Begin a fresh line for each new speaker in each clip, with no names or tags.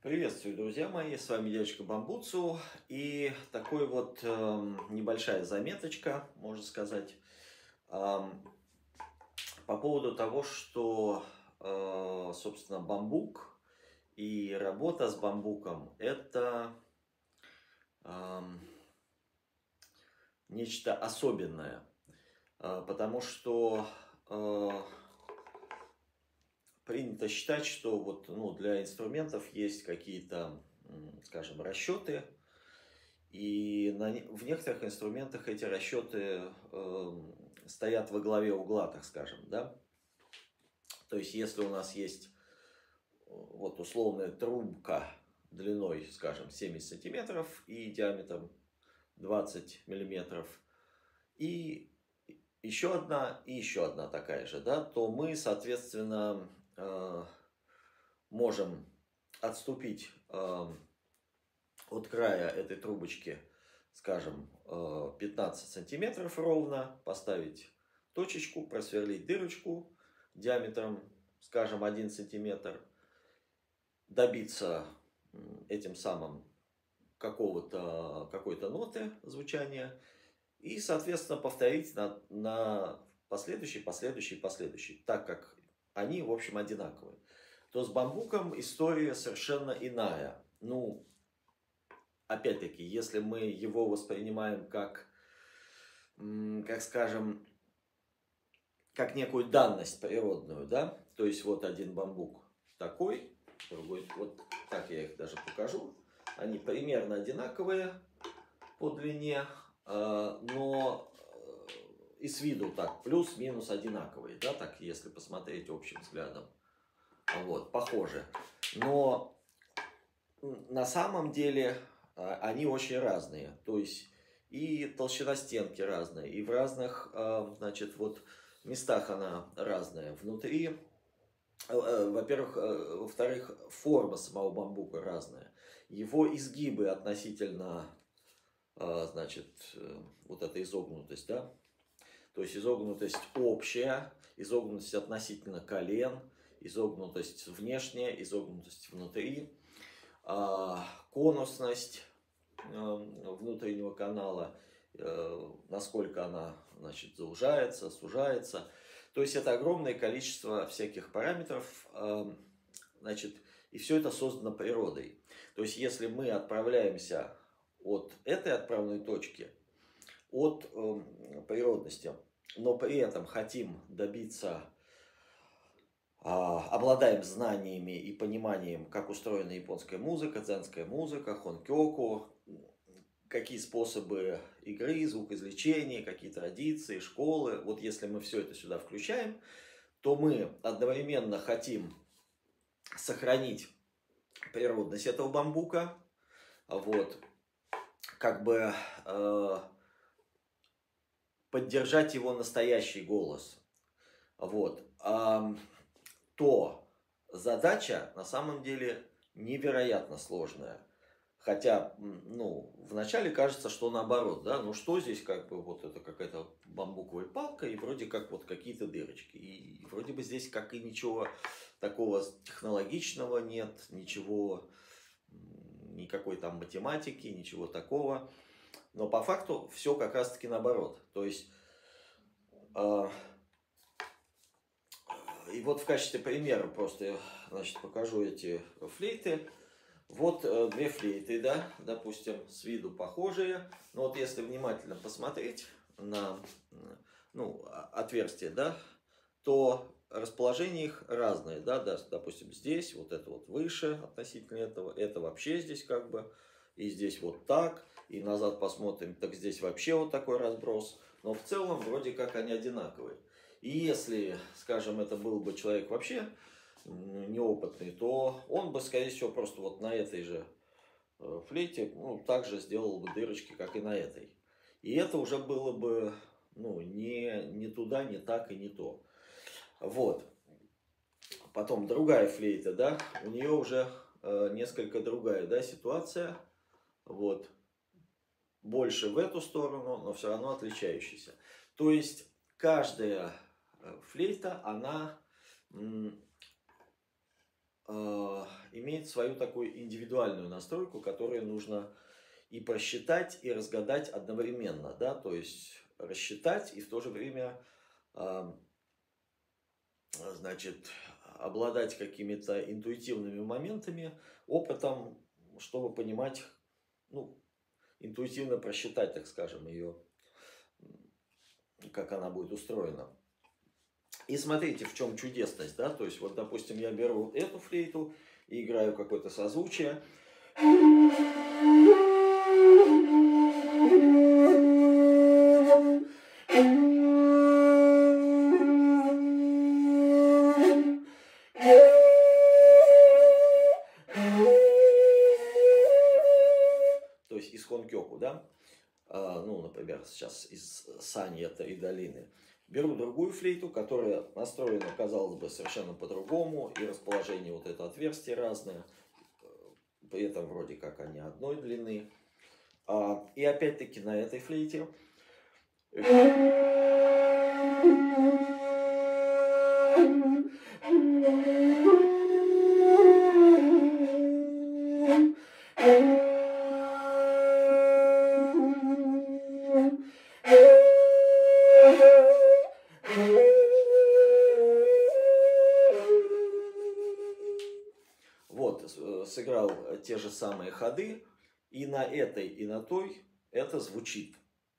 Приветствую, друзья мои, с вами дядюшка Бамбуцу. И такой вот небольшая заметочка, можно сказать, ам, по поводу того, что, собственно, бамбук и работа с бамбуком – это ам, нечто особенное, потому что принято считать, что вот, ну, для инструментов есть какие-то, скажем, расчеты, и в некоторых инструментах эти расчеты стоят во главе угла, так скажем, да. То есть, если у нас есть вот условная трубка длиной, скажем, 70 сантиметров и диаметром 20 миллиметров, и еще одна такая же, да, то мы, соответственно, можем отступить от края этой трубочки, скажем, 15 сантиметров ровно, поставить точечку, просверлить дырочку диаметром, скажем, 1 сантиметр, добиться этим самым какой-то ноты звучания и, соответственно, повторить на последующий, так как они, в общем, одинаковые. То с бамбуком история совершенно иная. Ну, опять-таки, если мы его воспринимаем как скажем, как некую данность природную, да, то есть вот один бамбук такой, другой, вот так я их даже покажу, они примерно одинаковые по длине, но и с виду так, плюс-минус одинаковые, да, так, если посмотреть общим взглядом, вот, похожи, но на самом деле они очень разные, то есть и толщина стенки разная, и в разных, значит, вот местах она разная. Внутри, во-первых, во-вторых, форма самого бамбука разная. Его изгибы относительно, значит, вот эта изогнутость, да, то есть изогнутость общая, изогнутость относительно колен, изогнутость внешняя, изогнутость внутри, конусность внутреннего канала, насколько она, значит, заужается, сужается. То есть это огромное количество всяких параметров, значит, и все это создано природой. То есть если мы отправляемся от этой отправной точки, от природности, но при этом хотим добиться, обладаем знаниями и пониманием, как устроена японская музыка, дзенская музыка, хонкёку, какие способы игры, звукоизвлечения, какие традиции, школы. Вот если мы все это сюда включаем, то мы одновременно хотим сохранить природность этого бамбука, вот, как бы поддержать его настоящий голос. Вот. То задача на самом деле невероятно сложная. Хотя, ну, вначале кажется, что наоборот, да, ну что здесь, как бы, вот это какая-то бамбуковая палка, и вроде как вот какие-то дырочки. И вроде бы здесь как и ничего такого технологичного нет, ничего, никакой там математики, ничего такого. Но по факту все как раз-таки наоборот. То есть, и вот в качестве примера просто, значит, покажу эти флейты. Вот две флейты, да, допустим, с виду похожие. Но вот если внимательно посмотреть на, ну, отверстия, да, то расположение их разное, да, допустим, здесь вот это вот выше относительно этого, это вообще здесь как бы, и здесь вот так, и назад посмотрим, так здесь вообще вот такой разброс. Но в целом вроде как они одинаковые. И если, скажем, это был бы человек вообще неопытный, то он бы, скорее всего, просто вот на этой же флейте, ну, также сделал бы дырочки, как и на этой. И это уже было бы, ну, не туда, не так и не то. Вот. Потом другая флейта, да, у нее уже несколько другая, да, ситуация. Вот. Больше в эту сторону, но все равно отличающаяся. То есть каждая флейта, она имеет свою такую индивидуальную настройку, которую нужно и просчитать, и разгадать одновременно, да, то есть рассчитать и в то же время, значит, обладать какими-то интуитивными моментами, опытом, чтобы понимать, ну, интуитивно просчитать, так скажем, ее, как она будет устроена. И смотрите, в чем чудесность, да, то есть вот, допустим, я беру эту флейту и играю какое-то созвучие. То есть из хонкёку, да, ну, например, сейчас из саньята и долины. Беру другую флейту, которая настроена, казалось бы, совершенно по-другому, и расположение вот это отверстие разное, при этом вроде как они одной длины. И опять-таки на этой флейте вот, сыграл те же самые ходы, и на этой, и на той это звучит.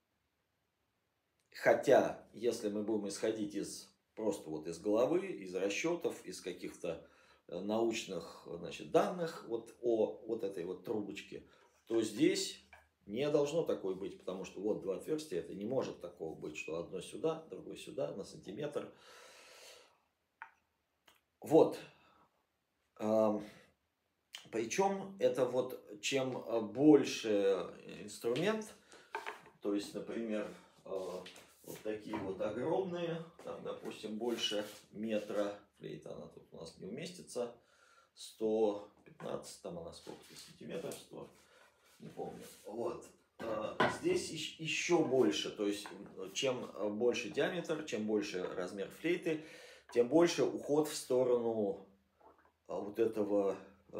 Хотя, если мы будем исходить из просто вот из головы, из расчетов, из каких-то научных, значит, данных вот о вот этой вот трубочке, то здесь не должно такое быть, потому что вот два отверстия, это не может такого быть, что одно сюда, другое сюда, на сантиметр. Вот. Причем это вот чем больше инструмент, то есть, например, вот такие вот огромные, там, допустим, больше метра, флейта, она тут у нас не уместится, 115, там она сколько сантиметров, 100, не помню. Вот. Здесь еще больше, то есть, чем больше диаметр, чем больше размер флейты, тем больше уход в сторону вот этого,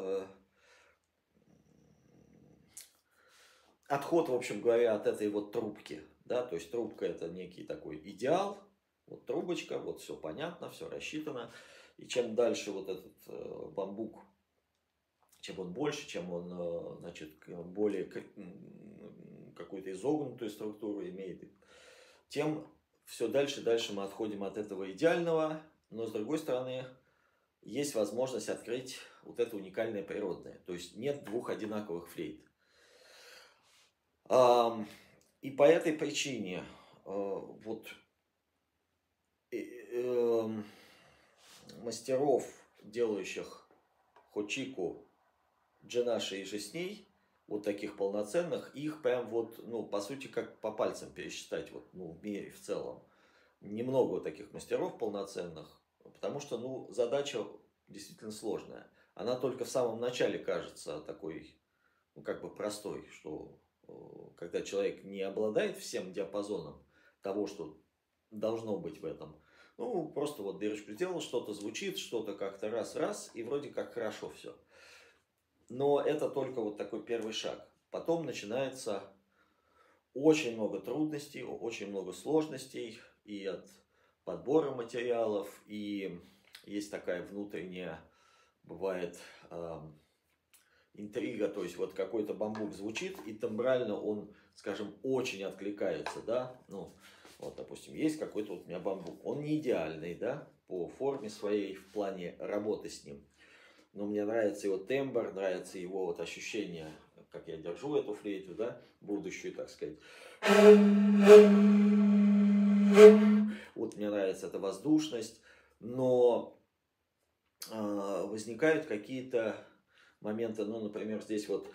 отход, в общем говоря, от этой вот трубки. Да, то есть трубка это некий такой идеал, вот трубочка, вот все понятно, все рассчитано. И чем дальше вот этот бамбук, чем он больше, чем он, значит, более какую-то изогнутую структуру имеет, тем все дальше и дальше мы отходим от этого идеального, но с другой стороны есть возможность открыть вот это уникальное природное. То есть нет двух одинаковых флейт. И по этой причине вот мастеров, делающих хочику, джинаши и же с ней, вот таких полноценных, их прям вот, ну, по сути, как по пальцам пересчитать, вот, ну, в мире в целом. Немного вот таких мастеров полноценных, потому что, ну, задача действительно сложная. Она только в самом начале кажется такой, ну, как бы простой, что когда человек не обладает всем диапазоном того, что должно быть в этом, ну, просто вот дырочку сделал, что-то звучит, что-то как-то раз-раз, и вроде как хорошо все. Но это только вот такой первый шаг. Потом начинается очень много трудностей, очень много сложностей и от подбора материалов, и есть такая внутренняя, бывает, интрига, то есть вот какой-то бамбук звучит, и тембрально он, скажем, очень откликается, да, ну, вот, допустим, есть какой-то вот у меня бамбук, он не идеальный, да, по форме своей, в плане работы с ним, но мне нравится его тембр, нравится его вот ощущение, как я держу эту флейту, да, будущую, так сказать. Вот мне нравится эта воздушность, но возникают какие-то моменты, ну, например, здесь вот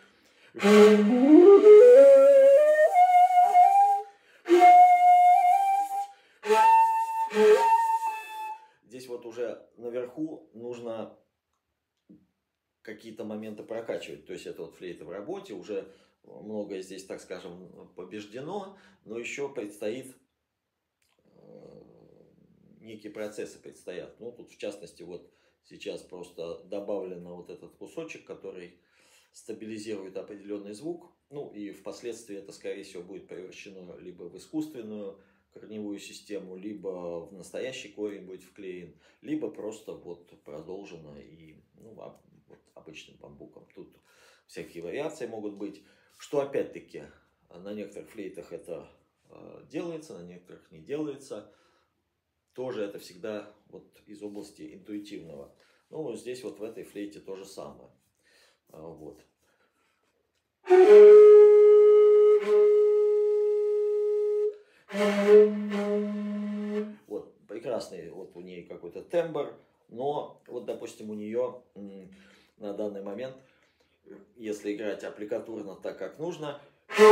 здесь вот уже наверху нужно какие-то моменты прокачивать, то есть это вот флейта в работе, уже многое здесь, так скажем, побеждено, но еще предстоит, некие процессы предстоят. Ну, тут в частности вот Сейчас просто добавлено вот этот кусочек, который стабилизирует определенный звук. Ну и впоследствии это, скорее всего, будет превращено либо в искусственную корневую систему, либо в настоящий корень будет вклеен, либо просто вот продолжено и вот обычным бамбуком. Тут всякие вариации могут быть, что опять-таки на некоторых флейтах это делается, на некоторых не делается. Тоже это всегда вот из области интуитивного. Ну, здесь вот в этой флейте то же самое. Вот. Вот, прекрасный вот у нее какой-то тембр, но вот, допустим, у нее на данный момент, если играть аппликатурно так, как нужно,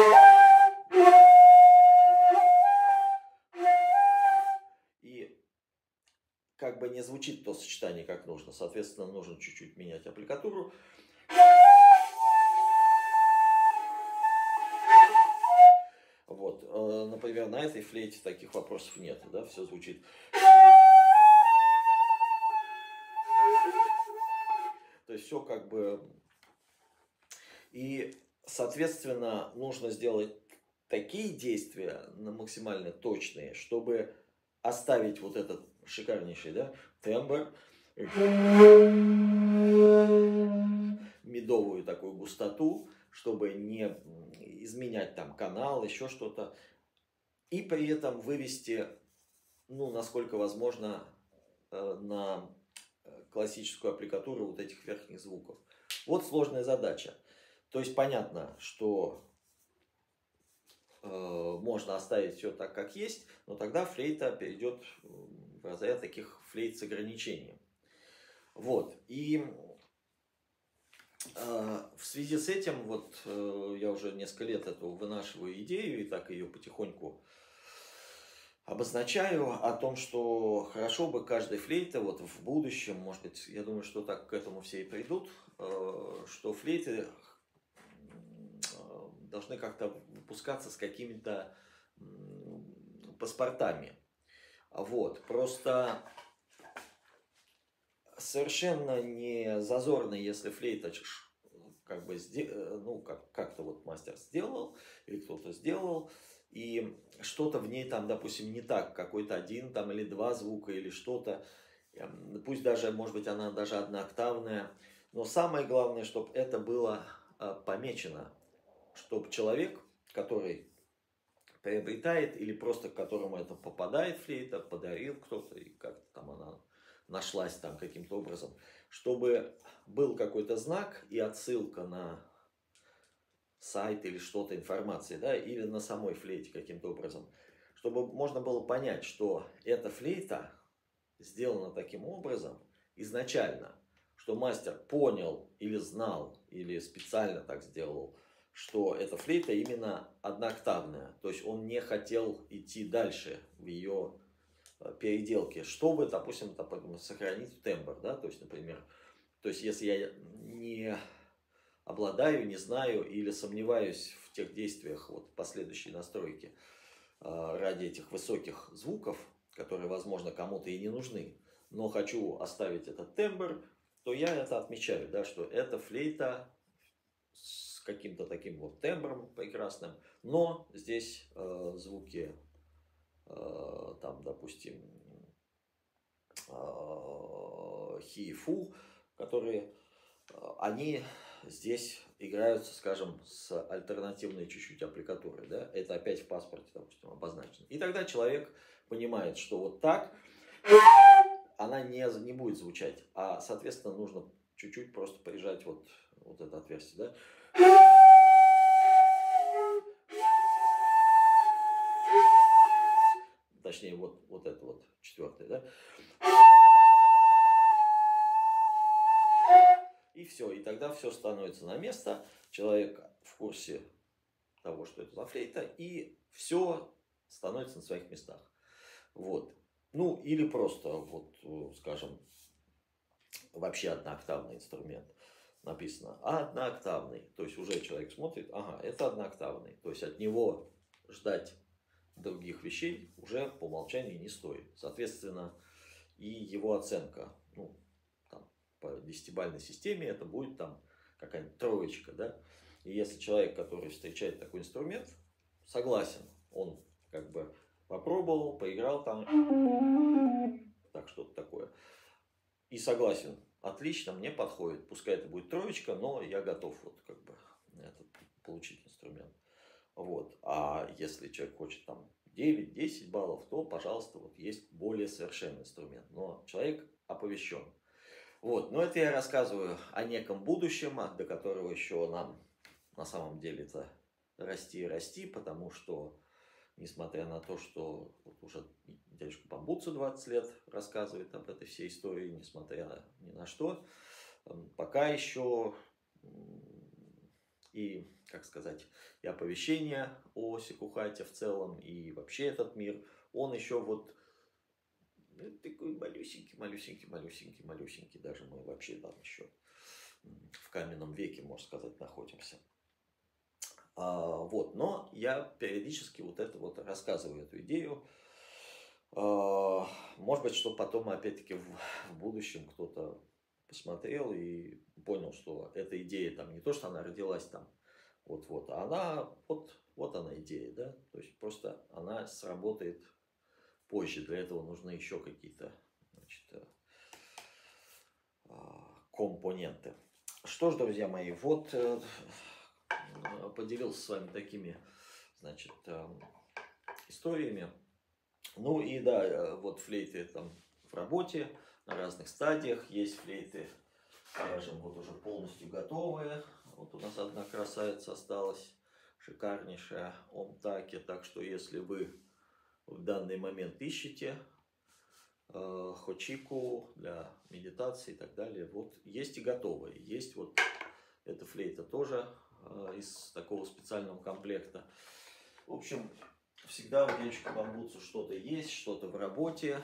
и как бы не звучит то сочетание, как нужно, соответственно, нужно чуть-чуть менять аппликатуру. Вот, например, на этой флейте таких вопросов нет, да, все звучит. То есть все как бы... И, соответственно, нужно сделать такие действия максимально точные, чтобы оставить вот этот шикарнейший, да, тембр, медовую такую густоту, чтобы не изменять там канал, еще что-то. И при этом вывести, ну, насколько возможно, на классическую аппликатуру вот этих верхних звуков. Вот сложная задача. То есть понятно, что можно оставить все так, как есть, но тогда флейта перейдет в разряд таких флейт с ограничением. Вот. И в связи с этим, вот я уже несколько лет эту вынашиваю идею и так ее потихоньку обозначаю о том, что хорошо бы каждой флейте вот в будущем, может быть, я думаю, что так к этому все и придут, что флейты должны как-то выпускаться с какими-то паспортами. Вот. Просто совершенно не зазорно, если флейта как бы ну, как-то вот мастер сделал, или кто-то сделал, и что-то в ней там, допустим, не так, какой-то один там или два звука, или что-то, пусть даже, может быть, она даже однооктавная, но самое главное, чтобы это было помечено, чтобы человек, который приобретает, или просто к которому это попадает флейта, подарил кто-то, и как-то там она нашлась там каким-то образом, чтобы был какой-то знак и отсылка на сайт или что-то, информации, да, или на самой флейте каким-то образом, чтобы можно было понять, что эта флейта сделана таким образом изначально, что мастер понял или знал, или специально так сделал, что эта флейта именно однооктавная, то есть он не хотел идти дальше в ее переделке, чтобы, допустим, сохранить тембр, да, то есть, например, то есть, если я не обладаю, не знаю или сомневаюсь в тех действиях вот, последующей настройки ради этих высоких звуков, которые, возможно, кому-то и не нужны, но хочу оставить этот тембр, то я это отмечаю, да, что это флейта с каким-то таким вот тембром прекрасным, но здесь звуки, там, допустим, хи и фу, которые, они здесь играются, скажем, с альтернативной чуть-чуть аппликатурой, да, это опять в паспорте, допустим, обозначено. И тогда человек понимает, что вот так она не будет звучать, а, соответственно, нужно чуть-чуть просто прижать вот это отверстие, да. Точнее, вот это вот четвертое, да. И все, и тогда все становится на место, человек в курсе того, что это за флейта, и все становится на своих местах. Вот. Ну, или просто, вот, скажем, вообще однооктавный инструмент. Написано однооктавный, то есть уже человек смотрит, ага, это однооктавный, то есть от него ждать других вещей уже по умолчанию не стоит. Соответственно, и его оценка, ну, там, по десятибалльной системе это будет там какая-нибудь троечка, да. И если человек, который встречает такой инструмент, согласен, он как бы попробовал, поиграл там, так что-то такое, и согласен, отлично, мне подходит, пускай это будет троечка, но я готов вот как бы получить инструмент. Вот. А если человек хочет там 9-10 баллов, то, пожалуйста, вот есть более совершенный инструмент. Но человек оповещен. Вот. Но это я рассказываю о неком будущем, до которого еще нам на самом деле-то расти и расти, потому что, несмотря на то, что вот уже дядюшка Бамбуцу 20 лет рассказывает об этой всей истории, несмотря ни на что, пока еще и, как сказать, и оповещение о Сикухате в целом, и вообще этот мир, он еще вот такой малюсенький, малюсенький, малюсенький, малюсенький. Даже мы вообще там еще в каменном веке, можно сказать, находимся. Вот, но я периодически вот это вот рассказываю, эту идею. Может быть, что потом, опять-таки, в будущем кто-то посмотрел и понял, что эта идея там не то, что она родилась там вот-вот, а она, вот она идея, да, то есть просто она сработает позже, для этого нужны еще какие-то, значит, компоненты. Что ж, друзья мои, вот поделился с вами такими, значит, историями. Ну и да, вот флейты там в работе, на разных стадиях. Есть флейты, скажем, вот уже полностью готовые. Вот у нас одна красавица осталась, шикарнейшая, Омтаки. Так что если вы в данный момент ищете хочику для медитации и так далее, вот есть и готовые. Есть вот эта флейта тоже из такого специального комплекта. В общем, всегда у дядюшки Бамбуцу что-то есть, что-то в работе.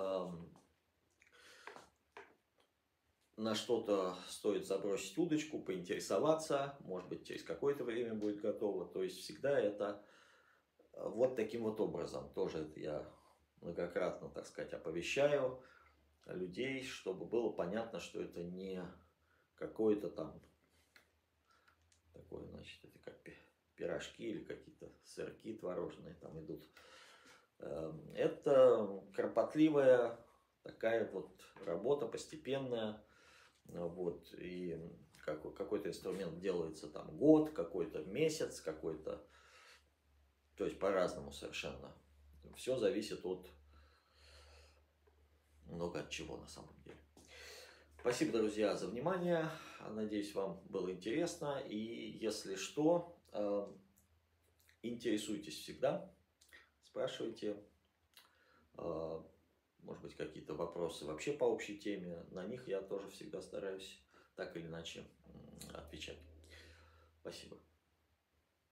На что-то стоит забросить удочку, поинтересоваться. Может быть, через какое-то время будет готово. То есть всегда это вот таким вот образом. Тоже это я многократно, так сказать, оповещаю людей, чтобы было понятно, что это не какое-то там такое, значит, это как пирожки или какие-то сырки творожные там идут. Это кропотливая такая вот работа, постепенная. Вот, и какой-то инструмент делается там год, какой-то месяц, какой-то, то есть по-разному совершенно. Все зависит от много от чего на самом деле. Спасибо, друзья, за внимание. Надеюсь, вам было интересно. И если что, интересуйтесь всегда, спрашивайте. Может быть, какие-то вопросы вообще по общей теме. На них я тоже всегда стараюсь так или иначе отвечать. Спасибо.